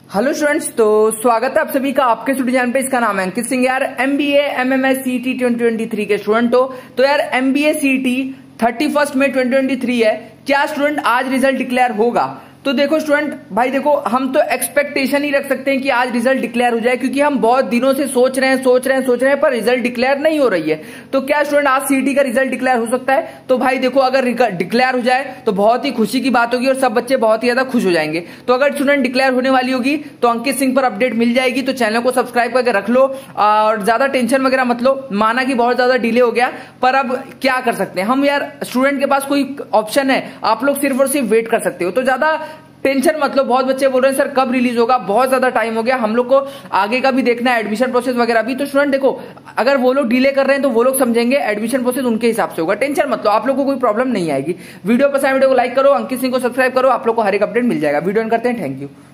Hello students, तो स्वागत है आप सभी का आपके स्टूडियो चैनल पे। इसका नाम है अंकित सिंह। यार एमबीए एमएमएस सीटी 2023 के स्टूडेंट हो तो यार एमबीए सीटी 31 मई 2023 है। क्या स्टूडेंट आज रिजल्ट डिक्लेयर होगा? तो देखो स्टूडेंट भाई, देखो हम तो एक्सपेक्टेशन ही रख सकते हैं कि आज रिजल्ट डिक्लेयर हो जाए, क्योंकि हम बहुत दिनों से सोच रहे हैं पर रिजल्ट डिक्लेयर नहीं हो रही है। तो क्या स्टूडेंट आज सीटी का रिजल्ट डिक्लेयर हो सकता है? तो भाई देखो, अगर डिक्लेयर हो जाए तो बहुत ही खुशी की बात होगी और सब बच्चे बहुत ही ज्यादा खुश हो जाएंगे। तो अगर स्टूडेंट डिक्लेयर होने वाली होगी तो अंकित सिंह पर अपडेट मिल जाएगी। तो चैनल को सब्सक्राइब करके रख लो और ज्यादा टेंशन वगैरह मत लो। माना कि बहुत ज्यादा डिले हो गया, पर अब क्या कर सकते हैं हम यार। स्टूडेंट के पास कोई ऑप्शन है? आप लोग सिर्फ और सिर्फ वेट कर सकते हो। तो ज्यादा टेंशन मतलब, बहुत बच्चे बोल रहे हैं सर कब रिलीज होगा, बहुत ज्यादा टाइम हो गया, हम लोग को आगे का भी देखना है, एडमिशन प्रोसेस वगैरह भी। तो स्टूडेंट देखो, अगर वो लोग डिले कर रहे हैं तो वो लोग समझेंगे, एडमिशन प्रोसेस उनके हिसाब से होगा। टेंशन मतलब, आप लोग को कोई प्रॉब्लम नहीं आएगी। वीडियो पसंद, वीडियो को लाइक करो, अंकित सिंह को सब्सक्राइब करो, आप लोग को हर एक अपडेट मिल जाएगा। वीडियो करते हैं, थैंक यू।